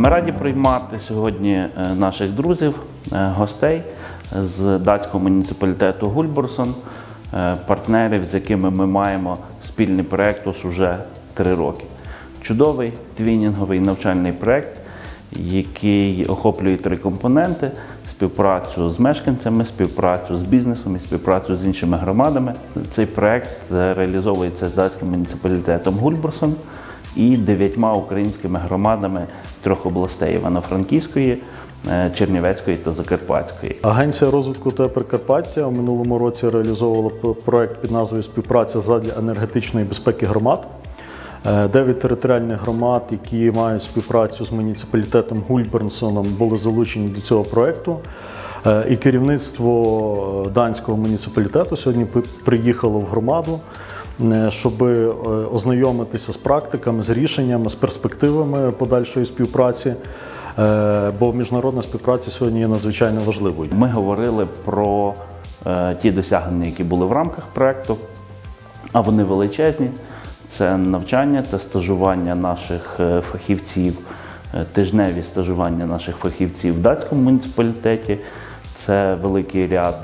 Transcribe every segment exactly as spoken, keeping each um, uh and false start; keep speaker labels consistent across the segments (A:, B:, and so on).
A: Ми раді приймати сьогодні наших друзів, гостей з датського муніципалітету Гульбурсон, партнерів, з якими ми маємо спільний проєкт ось уже три роки. Чудовий твінінговий навчальний проєкт, який охоплює три компоненти: співпрацю з мешканцями, співпрацю з бізнесом і співпрацю з іншими громадами. Цей проєкт реалізовується з датським муніципалітетом Гульбурсон і дев'ятьма українськими громадами трьох областей – Івано-Франківської, Чернівецької та Закарпатської.
B: Агенція розвитку та Прикарпаття у минулому році реалізовувала проєкт під назвою «Співпраця задля енергетичної безпеки громад». Дев'ять територіальних громад, які мають співпрацю з муніципалітетом Гульбурсоном, були залучені до цього проєкту. І керівництво данського муніципалітету сьогодні приїхало в громаду, щоб ознайомитися з практиками, з рішеннями, з перспективами подальшої співпраці, бо міжнародна співпраця сьогодні є надзвичайно важливою.
A: Ми говорили про ті досягнення, які були в рамках проєкту, а вони величезні. Це навчання, це стажування наших фахівців, тижневі стажування наших фахівців в датському муніципалітеті, це великий ряд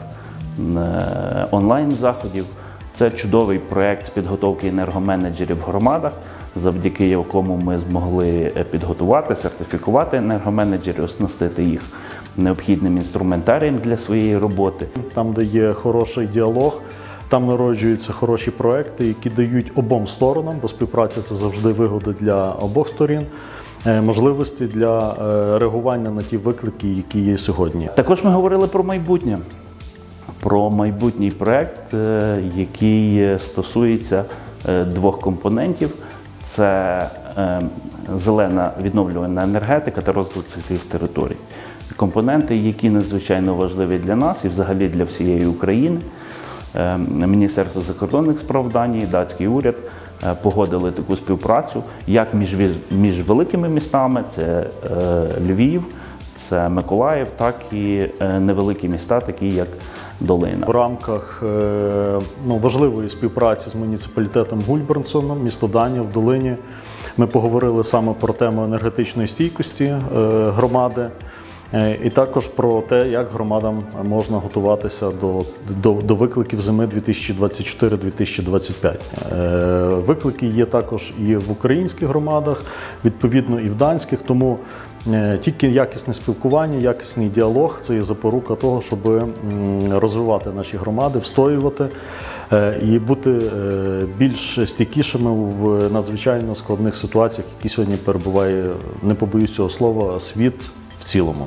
A: онлайн-заходів, це чудовий проєкт з підготовки енергоменеджерів в громадах, завдяки якому ми змогли підготувати, сертифікувати енергоменеджерів, оснастити їх необхідним інструментарієм для своєї роботи.
B: Там, де є хороший діалог, там народжуються хороші проекти, які дають обом сторонам, бо співпраця – це завжди вигода для обох сторін, можливості для реагування на ті виклики, які є сьогодні.
A: Також ми говорили про майбутнє, про майбутній проект, який стосується двох компонентів. Це зелена відновлювальна енергетика та розвиток сільських територій. Компоненти, які надзвичайно важливі для нас і взагалі для всієї України. Міністерство закордонних справ Данії, датський уряд погодили таку співпрацю як між, між великими містами, це Львів, це Миколаїв, так і невеликі міста, такі як Долина.
B: В рамках ну, важливої співпраці з муніципалітетом Гульбурсоном, місто Данія в Долині, ми поговорили саме про тему енергетичної стійкості громади. І також про те, як громадам можна готуватися до, до, до викликів зими дві тисячі двадцять чотири - дві тисячі двадцять п'ять. Виклики є також і в українських громадах, відповідно і в данських, тому тільки якісне спілкування, якісний діалог – це є запорука того, щоб розвивати наші громади, встоювати і бути більш стійкішими в надзвичайно складних ситуаціях, які сьогодні перебуває, не побоюсь цього слова, світ в цілому.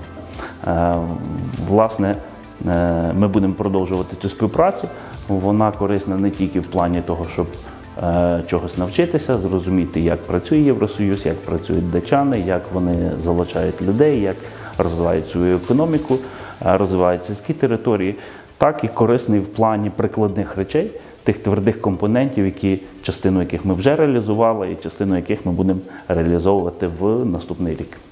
A: Власне, ми будемо продовжувати цю співпрацю. Вона корисна не тільки в плані того, щоб чогось навчитися, зрозуміти, як працює Євросоюз, як працюють датчани, як вони залучають людей, як розвивають свою економіку, розвивають сільські території, так і корисний в плані прикладних речей, тих твердих компонентів, які, частину яких ми вже реалізували і частину яких ми будемо реалізовувати в наступний рік.